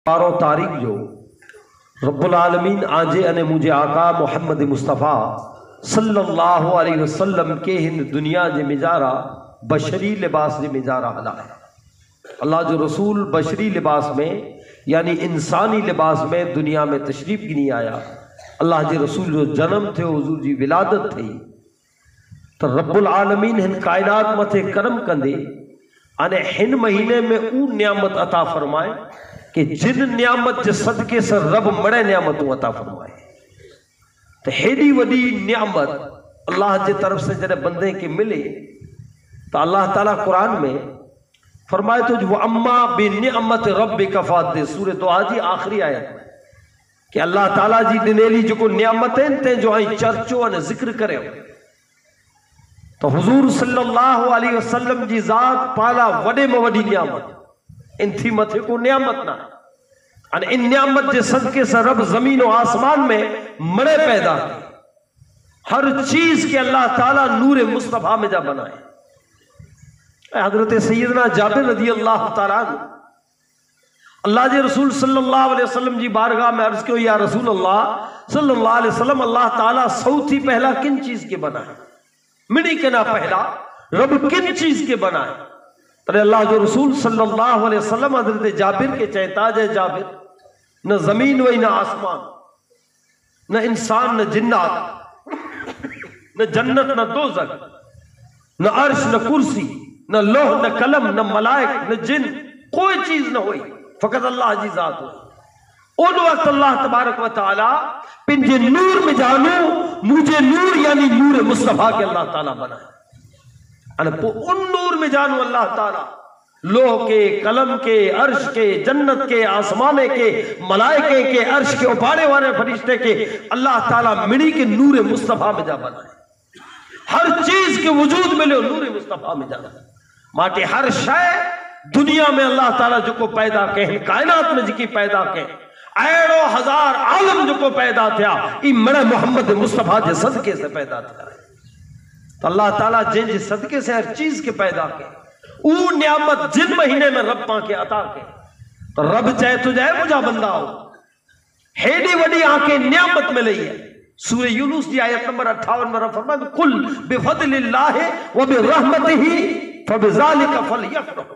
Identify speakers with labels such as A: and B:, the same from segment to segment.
A: پارو تاریخ جو رب العالمین آجے انے مجھے آقا محمد مصطفیٰ صلی اللہ علیہ وسلم کے ہند دنیا جے مجارہ بشری لباس جے مجارہ حلا ہے۔ اللہ جو رسول بشری لباس میں یعنی انسانی لباس میں دنیا میں تشریف گنی آیا۔ اللہ جے رسول جو جنم تھے حضور جی ولادت تھی تو رب العالمین ہن کائنات متھے کرم کندے انے ہن مہینے میں اون نعمت عطا فرمائے کہ جن نعمت جے صدقے سے رب مڑے نعمتوں عطا فرمائے۔ تو ہیڈی وڈی نعمت اللہ جے طرف سے جنہیں بندے کے ملے تو اللہ تعالیٰ قرآن میں فرمائے تو جو اما بنعمت ربک فحدث، سورہ دعا جی آخری آیت میں کہ اللہ تعالیٰ جی دنیلی جو کو نعمتیں تے جو آئی چرچو ان ذکر کرے ہو۔ تو حضور صلی اللہ علیہ وسلم جی ذات پالا وڈے میں وڈی نعمت ان تھی متھے کو نعمت نہ ان نعمت جے صدقے سے رب زمین و آسمان میں مڑے پیدا کی، ہر چیز کے اللہ تعالیٰ نور مصطفیٰ میں جا بنائے۔ حضرت سیدنا جابر رضی اللہ تعالیٰ عنہ اللہ جے رسول صلی اللہ علیہ وسلم جی بارگاہ میں عرض کیوں یا رسول اللہ صلی اللہ علیہ وسلم اللہ تعالیٰ سوتھی پہلا کن چیز کے بنائے؟ منی کے نہ پہلا رب کن چیز کے بنائے؟ تو اللہ جو رسول صلی اللہ علیہ وسلم حضرت جابر کے چہتا جے جابر نہ زمین وہی نہ آسمان نہ انسان نہ جنات نہ جنت نہ دوزخ نہ عرش نہ کرسی نہ لوح نہ قلم نہ ملائک نہ جن کوئی چیز نہ ہوئی فقط اللہ جی ذات ہوئی۔ ان وقت اللہ تبارک و تعالی پنجے نور میں جانو مجھے نور یعنی نور مصطفیٰ کے اللہ تعالیٰ بنائے۔ ان نور میں جانو اللہ تعالیٰ لوح کے قلم کے عرش کے جنت کے آسمانے کے ملائکے کے عرش کے اپاڑے والے فرشتے کے اللہ تعالیٰ مڑی کے نور مصطفیٰ میں جا بنائے۔ ہر چیز کے وجود میں لو نور مصطفیٰ میں جانا ماٹے ہر شے دنیا میں اللہ تعالیٰ جو کو پیدا کہیں کائنات میں جکی پیدا کہیں ایڑو ہزار عالم جو کو پیدا تھیا ای مڑے محمد مصطفیٰ جے صدقے سے پیدا تھیا۔ تو اللہ تعالیٰ جن جی صدقے سے ہر چیز کے پیدا کے او نعمت جن مہینے میں رب پاں کے عطا کے تو رب چاہے تو جائے مجھا بندہ ہو ہیڈی وڈی آنکھیں نعمت میں لئی ہے۔ سورہ یونس کی آیت نمبر 58 میں رب فرمائے کل بفضل اللہ وبرحمتہ فبذالک فلیفرحوا۔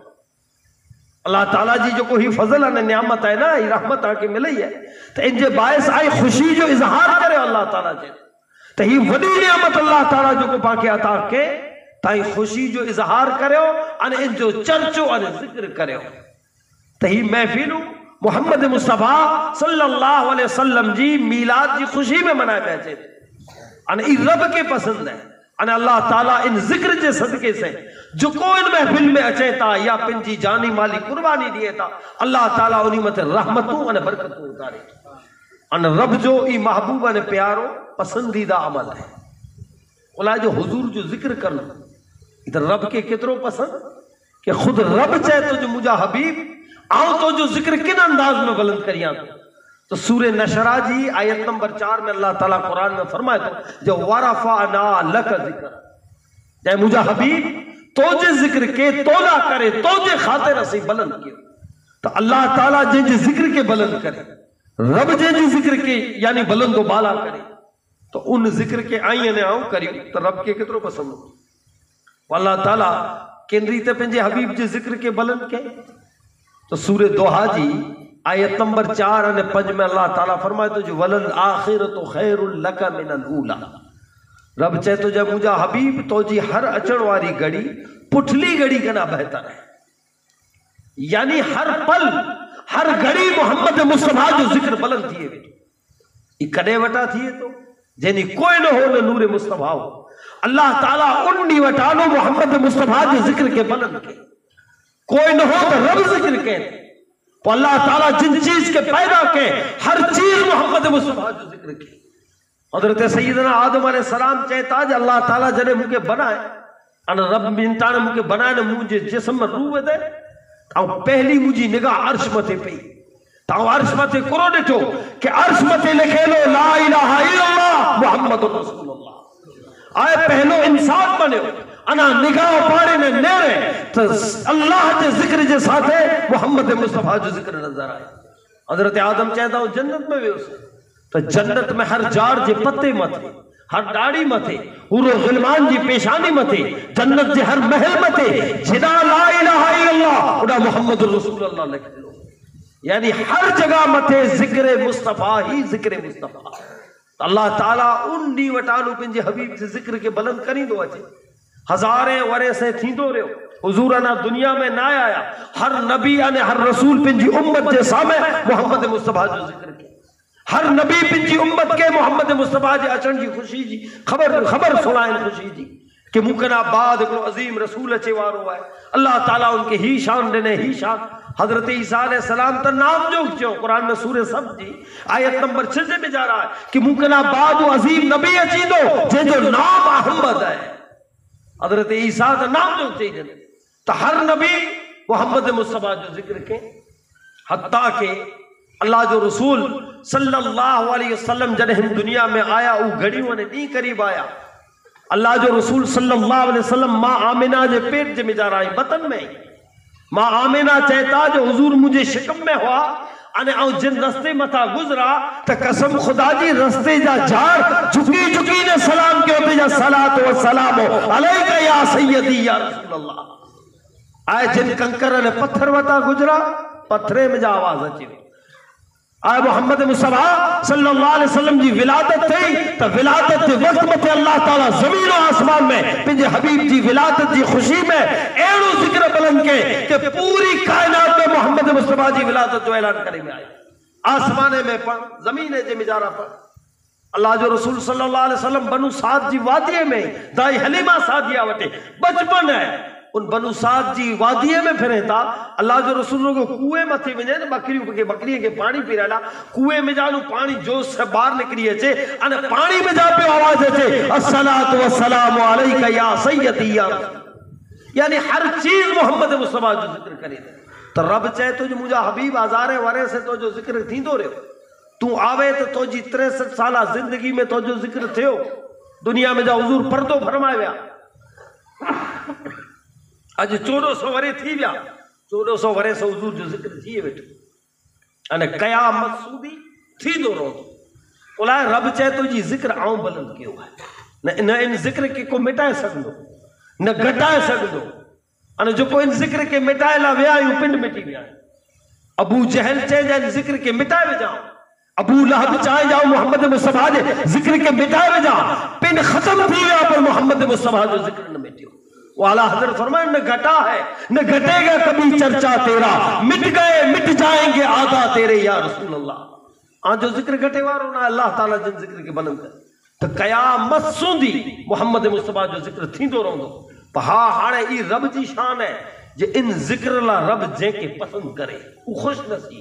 A: اللہ تعالیٰ جی جو کوئی فضل ہے نعمت ہے نا یہ رحمت آنکھیں میں لئی ہے تو ان جے باعث آئی خوشی جو اظہار کرے اللہ تعالیٰ جے تو یہ وڈی نعمت اللہ تعالیٰ جو کو پاکے عطا کے تائی خوشی جو اظہار کرے ہو ان جو چرچو ان ذکر کرے ہو تو یہ محفلو محمد مصطفیٰ صلی اللہ علیہ وسلم جی میلاد جی خوشی میں منائے بیٹھے ان ای رب کے پسند ہے ان اللہ تعالیٰ ان ذکر جے صدقے سے جو کوئی ان محفل میں اچھے تا یا پن جی جانی مالی قربانی دیے تا اللہ تعالیٰ انہی مت رحمتوں ان برکتوں اتارے ان رب جو ای محبوب ان پیارو پسندیدہ عمل ہے۔ اولا جو حضور جو ذکر کرنا ادھر رب کے کتروں پسند کہ خود رب چاہے تو جو مجھا حبیب آؤ تو جو ذکر کن انداز میں بلند کریاں تو سورہ نشرہ جی آیت نمبر 4 میں اللہ تعالیٰ قرآن میں فرمائے تو جو ورفعنا لک ذکر جائے مجھا حبیب تو جے ذکر کے تولا کرے تو جے خاطر اسی بلند کیوں تو اللہ تعالیٰ جے ذکر کے بلند کرے رب جے ذکر کے یعنی بلند و بالا کرے تو ان ذکر کے آئین آؤں کریو تو رب کے کتروں پسند ہو اللہ تعالیٰ کینری تے پنجے حبیب جے ذکر کے بلند کے تو سورہ دوحہ جی آیت نمبر 4 اور 5 میں اللہ تعالیٰ فرمائے تو جو ولل آخرت خیر لک من الاولا رب چاہے تو جب مجھا حبیب تو جی ہر اچڑ واری گڑی پٹھلی گڑی کنا بہتر ہے یعنی ہر پل ہر گڑی محمد مصطفیٰ جو ذکر بلند تھیے یہ کڑے وٹا تھیے تو جنہی کوئی نہ ہو نہ نور مصطفیٰ ہو اللہ تعالیٰ انہی وٹانو محمد مصطفیٰ جو ذکر کے بلند کے کوئی نہ ہو تو رب ذکر کے تو اللہ تعالیٰ جن چیز کے پیدا کے ہر چیز محمد مصطفیٰ جو ذکر کے حضرت سیدنا آدم علیہ السلام چاہتا ہے اللہ تعالیٰ جنہیں مجھے بنائے انا رب منتانے مجھے بنائے نے مجھے جسم میں روح دے تو پہلی مجھے نگاہ عرش متے پئی تو عرش متے کرو ڈٹو کہ عرش متے لکھے لو لا الہ الا اللہ محمد رسول اللہ آئے پہلو انسان بنے ہو انا نگاہ پاڑے نے نیرے تو اللہ جے ذکر جے ساتھے محمد مصطفیٰ جو ذکر نظر آئے حضرت آدم چاہتا ہوں جنت میں ویوس تو جنت میں ہر جار جے پتے متھے، ہر ڈاڑی متھے، حور و غلمان جی پیشانی متھے، جنت جے ہر محل متھے جدا لا الہ الا اللہ اڑا محمد رسول اللہ لکھ لو، یعنی ہر جگہ متھے ذکر مصطفیٰ ہی ذکر مصطفیٰ. اللہ تعالیٰ ان ڈی وٹانو پنجے حبیب سے ذکر کے بلند کریں دو اچھے ہزاریں ورے سے تھی دو رہے ہو. حضور انا دنیا میں نہ آیا، ہر نبی انے ہر رسول پنجی امت جے سامنے محمد مصطفیٰ جو ذکر کے، ہر نبی پنجی امت کے محمد مصطفیٰ جے اچن جی خوشی جی خبر سنائیں خوشی جی کہ ممکنہ بعد ایک عظیم رسول اچے وارو ہے. اللہ تعالیٰ ان کے ہی شان دینے ہی شان حضرت عیسیٰ علیہ السلام تا نام جو کچھو قرآن میں سورہ سب جی آیت نمبر 6 میں جا رہا ہے کہ ممکنہ بعد عظیم نبی اچی دو جے جو نام احمد ہے. حضرت عیسیٰ تا نام جو چاہیے تو ہر نبی محمد مصطفیٰ جو ذکر کے، حتیٰ کہ اللہ جو رسول صلی اللہ علیہ وسلم جنہیں دنیا میں آیا وہ گھڑیوں نے نہیں قریب آیا. اللہ جو رسول صلی اللہ علیہ وسلم ماں آمنہ جے پیٹ جے میں جا رہا ہے بطن میں ماں آمنہ چہتا جو حضور مجھے شکم میں ہوا انے آؤ جن رستے متا گزرا تا قسم خدا جی رستے جا جھار جھکی نے سلام کے ہوتے جا صلاة و سلام علیکہ یا سیدی یا رسول اللہ. آئے جن کنکر نے پتھر وطا گجرا پتھرے میں جا آواز اچھی. آئے محمد مصطفیٰ صلی اللہ علیہ وسلم جی ولادت تھی تو ولادت جی وقت میں اللہ تعالیٰ زمین و آسمان میں پنجے حبیب جی ولادت جی خوشی میں ایڑو ذکر بلند کے کہ پوری کائنات میں محمد مصطفیٰ جی ولادت جو اعلان کریں میں آئے. آسمانے میں پڑھ زمینے جے میں جارہ پڑھ. اللہ جو رسول صلی اللہ علیہ وسلم بنو سعد جی وادیے میں دائی حلیمہ سعدیہ وٹے بچپن ہے ان بنو سعد جی وادیے میں پھرے تھا. اللہ جو رسولوں کو کوئے متھی ونجے بکریوں کے پانی پی رہا کوئے میں جانو پانی جوش سے باہر نکلی ہے انے پانی میں جا پہ آواز ہے الصلاة والسلام علیکہ یا سیدی یا رسول. یعنی ہر چیز محمد مصطفیٰ جو ذکر کرے تو رب چاہے تو جو مجھا حبیب آزارے ورے سے تو جو ذکر تھی دو رہے تو آوے تو جی 63 سالہ زندگی میں تو جو ذکر تھے ہو دنیا میں جا حضور پردو فرمائے گیا آج 1400 ورے تھی بیا 1400 ورے سے حضور جو ذکر تھی ہے بیٹھو انہیں قیامت سودی تھی دو رو بولائے رب چاہے تو جی ذکر آؤں بلند کیوں ہے نہ ان ذکر کے کو مٹائے سکندو نہ گھٹائے سکندو انہیں جو کو ان ذکر کے مٹائے لا ویا یوں پنڈ مٹی ویا. ابو جہل چاہے جا ان ذکر کے مٹائے میں جاؤں ابو لہب چاہے جاؤ محمد مصطفیٰ جے ذکر کے مٹائے میں جاؤں پنڈ ختم تھی ویا پر محمد مصطفیٰ جو ذکر نہ مٹیو. وہ اعلیٰ حضرت فرمائے نہ گھٹا ہے نہ گھٹے گا کبھی چرچا تیرا مٹ گئے مٹ جائیں گے آدھا تیرے یا رسول اللہ. آن جو ذکر گھٹے وارو نہ اللہ تعالیٰ جن ذکر کے بلند کر تو قیامت سوندی محمد مصطفیٰ جو ذکر تھی دو رہوں دو پہا ہاڑے ای رب جی شان ہے جو ان ذکر اللہ رب جے کے پسند کرے وہ خوش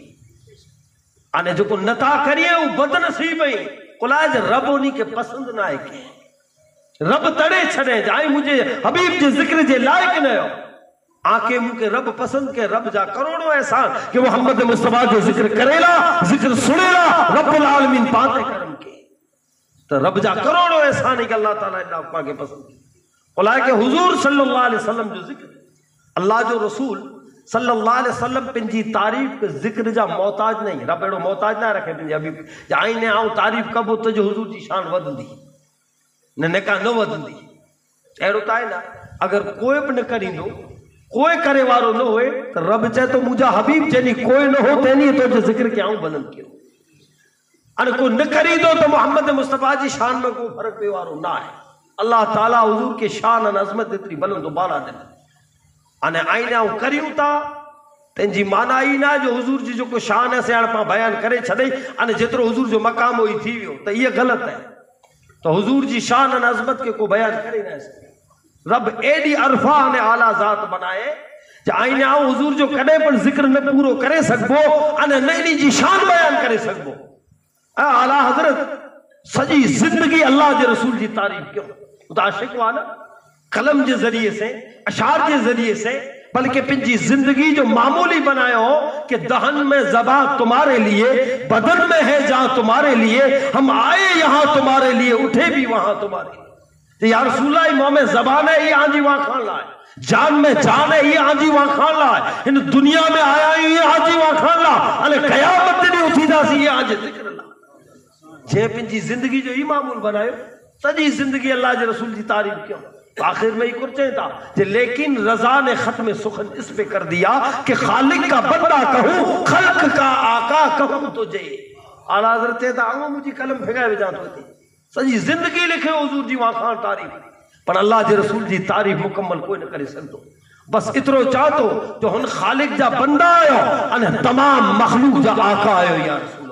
A: نصیب آنے جو کو نتا کریے وہ بد نصیب ہے قلائج رب انہی کے پسند نہ آئے کہ رب تڑے چھڑے جائیں مجھے حبیب جے ذکر جے لائق نہ ہو آنکھیں مو کے رب پسند کے رب جا کروڑوں احسان کہ محمد مصطفیٰ جو ذکر کرے لا ذکر سنے لا رب العالمین پاتے کرم کے تو رب جا کروڑوں احسان ہے کہ اللہ تعالیٰ اللہ پاک کے پسند کی. قلائے کہ حضور صلی اللہ علیہ وسلم جو ذکر اللہ جو رسول صلی اللہ علیہ وسلم پنجی تعریف کے ذکر جا محتاج نہیں رب ایڑو محتاج نہ رکھے پنجی حبیب جا آئینے آؤں تعریف کب ہوتا جو حضور جی شان ودن دی نہ نکاح نہ ودن دی ایڑو تائے نا اگر کوئی بھی نہ کری دو کوئی کرے وارو نہ ہوئے تو رب چاہے تو مجھا حبیب جنی کوئی نہ ہو تینی تو جو ذکر کیا ہوں بلند کیوں ان کو نہ کری دو تو محمد مصطفیٰ جی شان میں کوئی فرق پہ وارو نہ ہے. اللہ تعالیٰ حضور کے شان ان عظمت اتنی بلند و بالا دے انہیں آئینہ ہوں کریوں تا تنجی مانا ہی نہ جو حضور جی جو کو شان ہے سے پا بیان کرے چھڑے انہیں جترو حضور جو مقام ہوئی تھی ہو تو یہ غلط ہے. تو حضور جی شان ان عظمت کے کو بیان کرے نہ ایسے رب ایڈی عرفہ نے اعلیٰ ذات بنائے جا آئینہ آؤں حضور جو کڑے پر ذکر نہ پورو کرے سکبو انہیں نئی جی شان بیان کرے سکبو. اعلیٰ حضرت سجی زندگی اللہ جے رسول جی تعریف کیوں عاشق والا قلم جے ذریعے سے اشعار جے ذریعے سے بلکہ پنجی زندگی جو معمولی بنائے ہو کہ دہن میں زبان تمہارے لیے بدن میں ہے جہاں تمہارے لیے ہم آئے یہاں تمہارے لیے اٹھے بھی وہاں تمہارے لیے تو یا رسول اللہ موہ میں زبان ہے یہ آنجی وہاں کھان لائے، جان میں جان ہے یہ آنجی وہاں کھان لائے، ان دنیا میں آیا یہ آنجی وہاں کھان لائے، انہیں قیامت دنی اٹھی دا سی یہ آنجی ذکر اللہ جے پنجی زندگی جو ہی معمول بنائے سجی زندگی اللہ جے رسول جی تعریف کیوں آخر میں ہی کرچیں تھا کہ لیکن رضا نے ختم سخن اس پہ کر دیا کہ خالق کا بندہ کہوں خلق کا آقا کہوں تجھے اعلیٰ حضرت تا آنگو مجھے قلم پھگائے بجان ہوتی سجی زندگی لکھے حضور جی وہاں خان تعریف پر اللہ جے رسول جی تعریف مکمل کوئی نہ کرے سکتو بس اترو چاہتو جو ہن خالق جا بندہ آئے انہیں تمام مخلوق جا آقا آئے یا رسول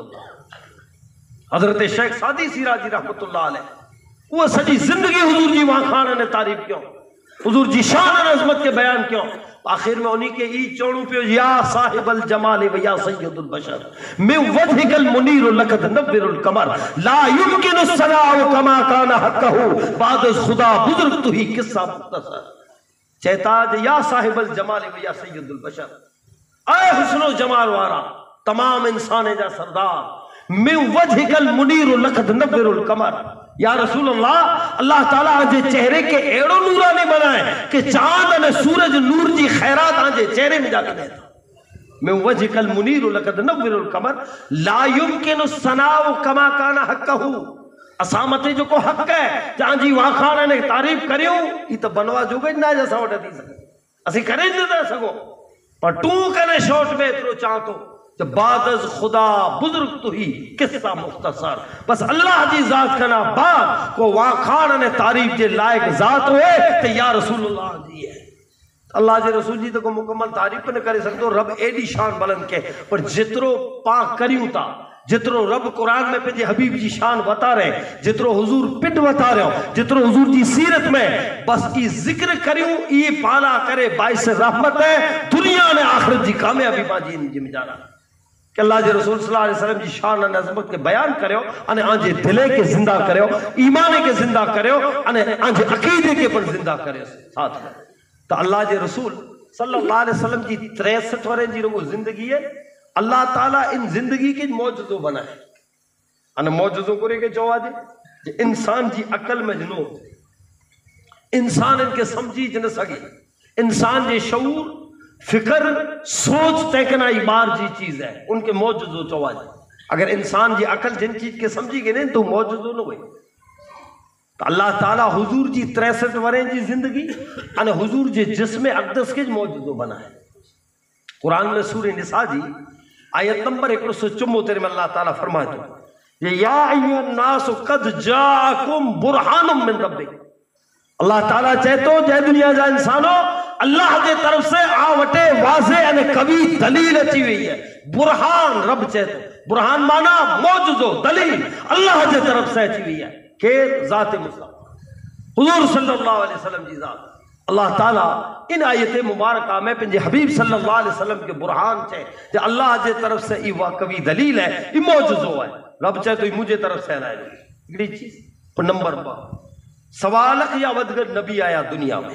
A: اللہ حضرت شیخ سادی سیراجی رحمت اللہ علیہ وہ سجی زندگی حضور جی وہاں خانہ نے تعریف کیوں حضور جی شان عظمت کے بیان کیوں آخر میں انہی کے ای چوڑوں پہ یا صاحب الجمال و یا سید البشر من وجهك المنیر لقد نور القمر لا يمكن الصناع كما كان حقه بعد خدا بزرگ تو ہی قصہ مختصر چہتا یا صاحب الجمال و یا سید البشر اے حسن و جمال وارا تمام انسان جا سردار من وجهك المنیر لقد نور القمر یا رسول اللہ اللہ تعالیٰ آنجے چہرے کے ایڑو نورا نہیں بنائے کہ چاند نے سورج نور جی خیرات آنجے چہرے میں جا کے دیتا میں وجهك المنیر لقد نور القمر لا يمكن الصناع كما كان حقه اسامت جو کو حق ہے جہاں جی وہاں خانہ نے تعریف کریوں یہ تو بنوا جو گئی نہ جیسا وٹا دی سکے اسی کریں دے سکو پر تو کنے شوٹ میں اترو چاہتو کہ بعد از خدا بزرگ تو ہی قصہ مختصر بس اللہ جی ذات کنا بعد کو وہاں خانہ نے تعریف جے لائق ذات ہوئے تو یا رسول اللہ جی ہے اللہ جے رسول جی تو کو مکمل تعریف نہ کرے سکتو رب ایڈی شان بلند کے پر جترو پاک کریوں تا جترو رب قرآن میں پہ حبیب جی شان بتا رہے جترو حضور پٹ بتا رہے ہو جترو حضور جی سیرت میں بس ای ذکر کریوں ای پالا کرے باعث رحمت ہے دنیا نے آخرت جی کامیابی پاجی ان جی میں جانا کہ اللہ جی رسول صلی اللہ علیہ وسلم جی شان و عظمت کے بیان کرے ہو انہیں آنجے دلے کے زندہ کرے ہو ایمانے کے زندہ کرے ہو انہیں آنجے عقیدے کے پر زندہ کرے ہو ساتھ میں تو اللہ جی رسول صلی اللہ علیہ وسلم جی 63 ورے جی رو زندگی ہے اللہ تعالیٰ ان زندگی کے موجزوں بنائے انہیں موجزوں کو رہے کے چوہ دے انسان جی عقل میں جنو انسان ان کے سمجھی جن سگی انسان جی شعور فکر سوچ تیکنائی بار جی چیز ہے ان کے موجزوں چوہ دے اگر انسان جی عقل جن چیز کے سمجھی گئے نہیں تو موجزوں نہ ہوئے تو اللہ تعالیٰ حضور جی 63 ورے جی زندگی انہیں حضور جی جسم اقدس کے موجزوں بنائے قرآن میں سورہ نساء جی آیت نمبر 174 میں اللہ تعالیٰ فرمائے تو یا ایوہ الناس قد جاکم برحان من ربک اللہ تعالیٰ چاہتو جے دنیا جا انسانو اللہ دے طرف سے آوٹے واضح یعنی کبھی دلیل اچھی ہوئی ہے برحان رب چاہتو برحان مانا موجزو دلیل اللہ دے طرف سے اچھی ہوئی ہے کہ ذات مصطفیٰ حضور صلی اللہ علیہ وسلم جی ذات اللہ تعالیٰ ان آیت مبارکہ میں پنجے حبیب صلی اللہ علیہ وسلم کے برحان چاہے کہ اللہ جے طرف سے یہ واقعی دلیل ہے یہ موجزو ہے رب چاہے تو یہ مجھے طرف سے لائے اگلی چیز پر نمبر 2 سوالک یا ودگر نبی آیا دنیا میں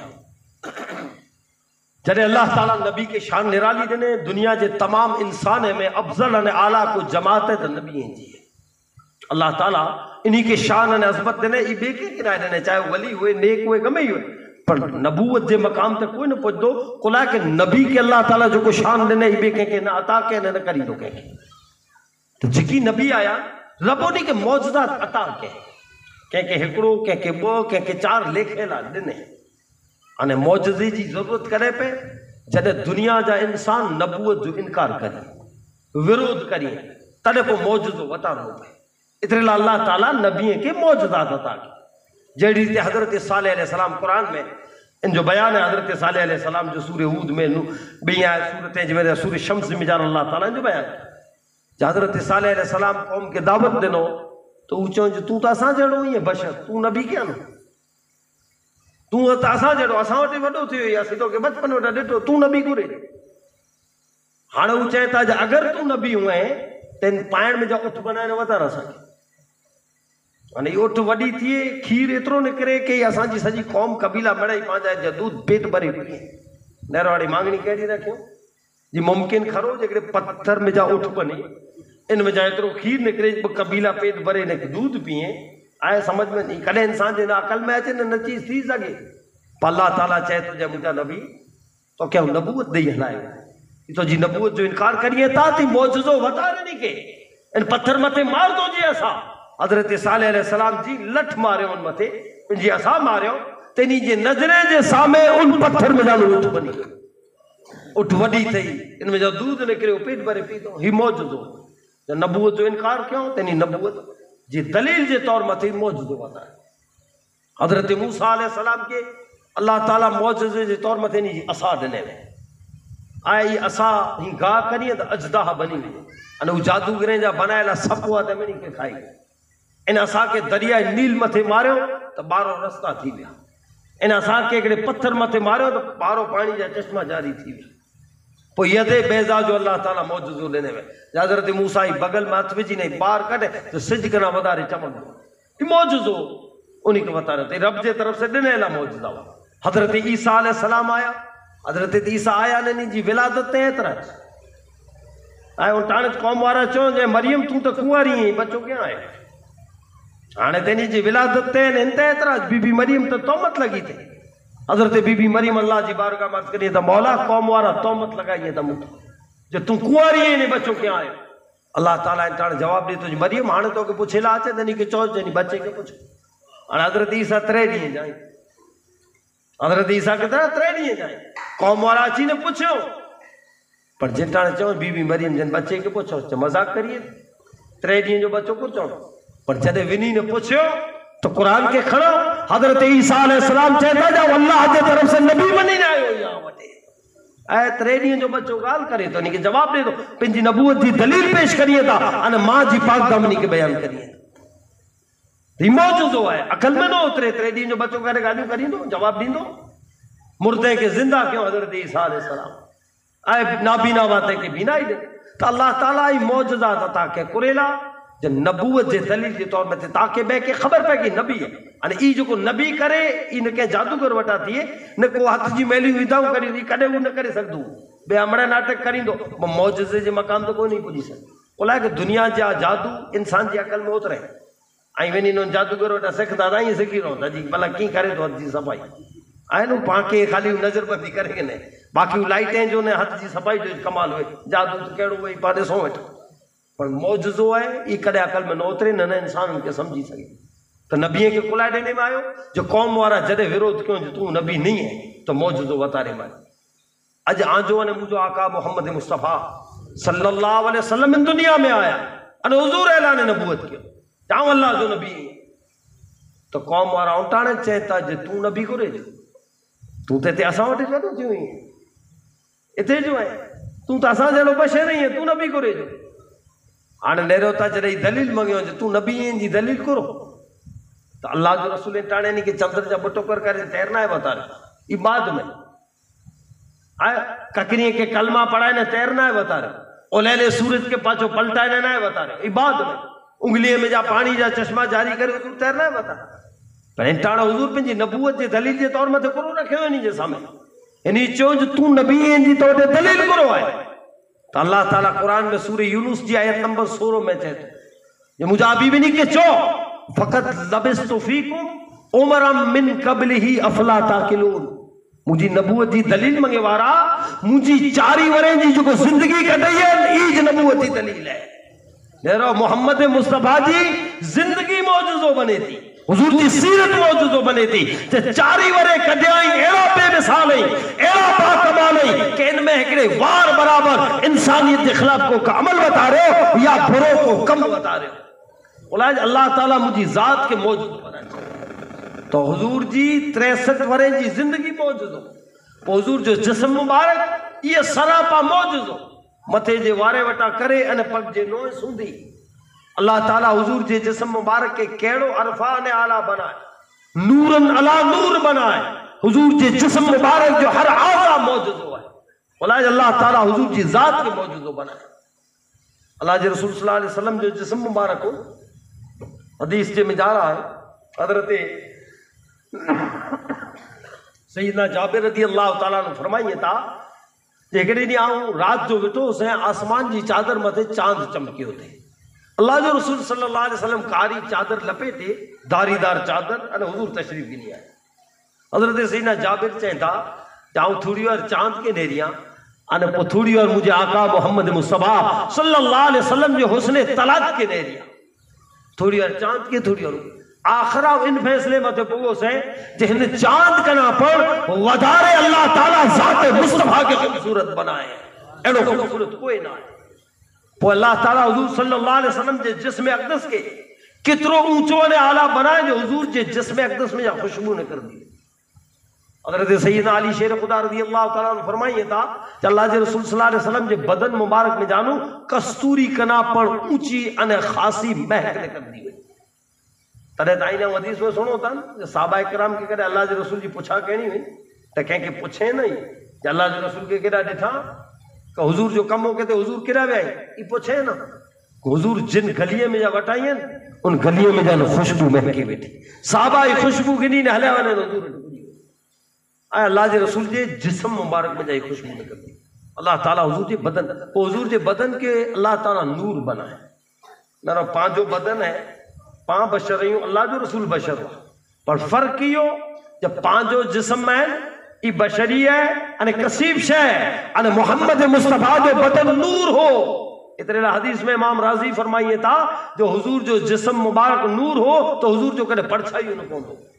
A: جنہیں اللہ تعالیٰ نبی کے شان نرالی دینے دنیا جے تمام انسانے میں افضل ان اعلیٰ کو جماعت ہے تو نبی ہیں جی اللہ تعالیٰ انہی کے شان ان عظمت دینے یہ بے کے کنائے دینے چاہے ولی ہوئے نیک ہوئے گمے ہوئے پر نبوت جے مقام تک کوئی نہ پہنچ دو قلعہ کہ نبی کے اللہ تعالیٰ جو کو شان دینے یہ بے کہ نہ عطا کہ نہ کری دو کہ تو جکی نبی آیا رب انہی کے موجزات عطا کہ ہکڑو کہ بو کہ 4 لکھے لا دینے انہیں موجزی جی ضرورت کرے پہ جنہیں دنیا جا انسان نبوت جو انکار کری ورود کری تڑے کو موجزو عطا ہو پہ اتنے اللہ تعالیٰ نبی کے موجزات عطا کی جیڑی تھی حضرت صالح علیہ السلام قرآن میں ان جو بیان ہے حضرت صالح علیہ السلام جو سورہ ہود میں بیان ہے سورتیں جو میرے سورہ شمس میں جان اللہ تعالیٰ جو بیان ہے جو حضرت صالح علیہ السلام قوم کے دعوت دنو تو اوچوں جو تو تاساں جڑو یہ بشر تو نبی کیا نو تو تاساں جڑو اساں وٹے وڈو تھیو یا سیدھو کہ بچپن وٹا ڈٹو تو نبی کو رے ہاں وہ چاہتا ہے اگر تو نبی ہوئے تین پائن میں جا اٹھ بنائے نہ وتا رہ سکے અને ઓઠ વડી થઈએ ખીર એતરો નીકળે કે અસાંજી સજી કોમ કબીલા મળાઈ પાંજા જે દૂધ પેટ ભરી પીએ નરવાળી માંગણી કેડી રાખ્યો जी मुमकिन खरो जे पत्थर में जा उठ बने इन में जा एतरो खीर निकरे कबीला पेट भरे ने दूध पिए آئے سمجھ میں نہیں کॾहिं انسان जे न अकल में अचे न चीज़ थी सघे पर अल्लाह ताला चए थो जे मुंहिंजा नबी तो क्या नबूवत ॾेई हलायो तो जी नबूवत जो इनकार करिए था थी मौजज़ो वधारे नहीं के इन पत्थर मथे मार दो जी असा हज़रत सालेह अलैहिस्सलाम जी लठ मारियो उन मथे जी असा मारियो तेनी जे नजरे जे सामे उन पत्थर में जानो उठ बनी उठ वडी थई इनमें जो दूध निकरियो पेट भरे पीतो ही मौजज़ो जो नबूवत जो इनकार क्यों तेनी नबूवत जी दलील जे तौर मथे मौजज़ो वधारे हज़रत मूसा अलैहिस्सलाम के अल्लाह ताला मौजज़े जे तौर मथे नी असा ॾिने आए ये असा ही गाह करिए तो अजदाह बनी वई अने उ जादूगरे जा बनायला सप हुआ त में के खाई इन असा के दरिया नील मथे मारियो तो 12 रस्ता थी विया इन असा के हिकिड़े पत्थर मथे मारियो तो 12 पानी जा चश्मा जारी थी विया पोइ यदे बेज़ा जो अल्लाह ताला मौजज़ो ॾिने वे हज़रत मूसा ई बगल में हथ विझी नहीं ॿार कढे तो सिज कना वधारे चमकंदो ही मौजज़ो उन्हीं के बताने ते रब जे तरफ से ॾिनेला मौजज़ा हुआ हज़रत ईसा अलैहिस्सलाम आया हज़रत ईसा आया ने जी विलादत ते एतिरा आए उन टाणे कौम वारा चयो जे मरियम तू तो कुंवारी आहीं बच्चो क्या आहे हाणे तेनी जी विलादत ते इन ते एतिरा बीबी मरियम तो तोहमत लगी थे हज़रत बीबी मरियम अल्लाह जी बारगाह में अर्ज़ करी त मौला कौम वारा तोहमत लगाई त मूंखे जे तू कुंवारी आहीं ने बच्चो क्या आहे अल्लाह ताला इन टाणे जवाब ॾे तो मरियम हाणे तोखे पुछेला अचे तनी के चओ जनी बच्चे के पुछ हाणे हज़रत ईसा 3 ॾींहं जाई हज़रत ईसा के 3 ॾींहं जाई कौम वारा अची ने पुछो पर जेटाणे चओ बीबी मरियम जन बच्चे के पुछो मजाक करिए 3 ॾींहं जो बच्चो को चओ पर जॾहिं विनी ने पुछो तो कुरान के खड़ो हज़रत ईसा अलैहिस्सलाम चएता जा अल्लाह जे तरफ से नबी बनी आयो या वटे ऐ 3 ॾींहं जो बच्चो ॻाल्हि करे तो इनके जवाब दे दो पंहिंजी नबूवत जी दलील पेश करिए था अने मां जी पाक दामनी के बयान करिए ही मौजूदो है अकल में न उतरे 3 ॾींहं जो बच्चो करे ॻाल्हियूं करींदो जवाब ॾींदो मुर्दे के जिंदा क्यों हज़रत ईसा अलैहिस्सलाम ऐ नाबीना वाते के बीनाई दे तो अल्लाह ताला ही मौजज़ा अता के कुरेला जो नबूवत जे दलील के तौर में ताके बे के खबर पे कि नबी है अने ई जो को नबी करे इन के जादूगर वटा थिए न को हथ जी मेली विदाऊ करी ई कदे उ न करे सकदू बे हमणे नाटक करींदो मौजज़े जे मकाम तो कोई नहीं पुजी सके ओला के दुनिया जा जादू इंसान जी अकल में उतरे आई वनी नो जादूगर वटा सिखदा नहीं सिखी रो जी भला की करे तो हथ जी सफाई आए नो पाके खाली नजर बंदी करे के ने बाकी लाइटें जो ने हथ जी सफाई जो कमाल हुए जादू तो केड़ो वही पादे सो वठ पर मौजज़ो है ई कदे अकल में न उतरे न इंसान उनके समझी सके तो नबी के कुलाए देने में आयो जो कौम वारा जदे विरोध क्यों जो तू नबी नहीं है तो मौजज़ो वतारे में अज आजो ने मुझो आका मोहम्मद मुस्तफ़ा सल्लल्लाहु अलैहि वसल्लम इन दुनिया में आया अने हुजूर ऐलान नबूवत कियो जाओ अल्लाह जो नबी तो कौम वारा उठाने चेता जे तू नबी को रे तू ते असा वटि कदो थियो इथे जो है तू तो असा जड़ो बशे नहीं है तू नबी को रे हाणे नेरो ता जड़े दलील मंगियो जे तू नबी जी दलील करो तो अल्लाह जो रसूल टाणे नी के चंद्र जा बटोकर करे तैरना है बता रहे ई बाद में आए ककरी के कलमा पढ़ाए ने तैरना है बता रहे ओलेले सूरज के पाछो पलटाए ना है बता रहे ई बाद में उंगली में जा पानी जा चश्मा जारी करे तू तैरना है बता पर टाणा हुजूर पंहिंजी नबूवत जे दलील जे तौर मथे कोन रखियो इन जे सामने इनी चो जो तू नबी जी तो दलील करो है तो अल्लाह ताला कुरान में सूरह यूनुस जी आयत नंबर 16 में चए ये मुझा अभी भी नहीं के चो फकत लबिस्तु फीकुम उमरम मिन कबलिही अफला ताकिलून मुझी नबूवत जी दलील मंगे वारा मुझी 4 वरे जी जो जिंदगी कढई है ई नबूवत जी दलील है नेरो मोहम्मद मुस्तफा जी जिंदगी मौजूदो बने थी हुजूर जी सीरत मौजूदो बने थी ते 4 वरे कढाई एड़ा बेमिसाल एड़ा बाकमाल कि इनमें एकड़े वार बराबर इंसानियत के खिलाफ को का अमल बता रहे हो या बुरो को कम बता रहे हो बोला अल्लाह ताला मुझी जात के मौजूद बनाए तो हुजूर जी 63 वरे जी जिंदगी मौजूदो हुजूर जो जिस्म मुबारक ये सरापा मौजूदो मथे जे वारे वटा करे अने पग जे नोए सूंधी अल्लाह ताला हुजूर जे जिस्म मुबारक के केड़ो अरफा ने आला बनाए नूरन अला नूर बनाए हुजूर जे जिस्म मुबारक जो हर आज़ा मौजूद है बोला अल्लाह ताला हुजूर जी जात के मौजूद बनाए अल्लाह जे रसूल सल्लल्लाहु अलैहि वसल्लम जो जिस्म मुबारक हो हदीस जे में जा रहा है हजरत सैयदना जाबिर रज़ी अल्लाह ताला ने फरमाइए था जेकॾहिं ॾींहुं आऊं रात जो वेठो से आसमान जी चादर मथे चांद चमकियो थे اللہ جو رسول صلی اللہ علیہ وسلم کاری چادر لپیٹے داری دار چادر ان حضور تشریف گنی آئے. حضرت سیدنا جابر چاہیں تھا جاؤں تھوڑی اور چاند کے نیریاں ان پتھوڑی اور مجھے آقا محمد مصطفیٰ صلی اللہ علیہ وسلم جو حسن طلعت کے نیریاں تھوڑی اور چاند کے تھوڑی اور آخرہ ان فیصلے میں پوگو سے جہن چاند کنا پر ودارے اللہ تعالیٰ ذات مصطفیٰ کے خوبصورت بنائے ایڑو خوبصورت کوئی نہ ہے. وہ اللہ تعالیٰ حضور صلی اللہ علیہ وسلم جے جسم اقدس کے کترو اونچوں نے آلہ بنائے جو حضور جے جسم اقدس میں جا خوشبو نے کر دی. حضرت سیدنا علی شیر خدا رضی اللہ تعالیٰ عنہ فرمائیے تھا کہ اللہ جے رسول صلی اللہ علیہ وسلم جے بدن مبارک میں جانو کستوری کنا پر اونچی ان خاصی مہک نے کر دی ہوئی. ترے تائینہ حدیث میں سنو تھا صحابہ کرام کے کرے اللہ جے رسول جی پوچھا کہنی ہوئی تو کہیں کہ پوچھے نہیں کہ اللہ جے رسول کے کرا ڈٹھا کہ حضور جو کم ہو کے تھے حضور کرا بھی آئی یہ پوچھے نا کہ حضور جن گلیے میں جا وٹائی ہیں ان گلیے میں جانا خوشبو مہکی بیٹھی صحابہ خوشبو گنی نہ ہلے والے حضور آئے اللہ جے رسول جے جسم مبارک میں جائے خوشبو نکل دی. اللہ تعالیٰ حضور جے بدن وہ حضور جے بدن کے اللہ تعالیٰ نور بنا ہے. میرا پانچ جو بدن ہے پانچ بشر رہی ہوں اللہ جو رسول بشر ہو پر فرق کیو جب پانچ جو جسم میں ای بشری ہے انہیں کسیب شے انہیں محمد مصطفیٰ جو بدن نور ہو. اتنے حدیث میں امام راضی فرمائیے تھا جو حضور جو جسم مبارک نور ہو تو حضور جو کرے پرچھائی انہیں کون ہو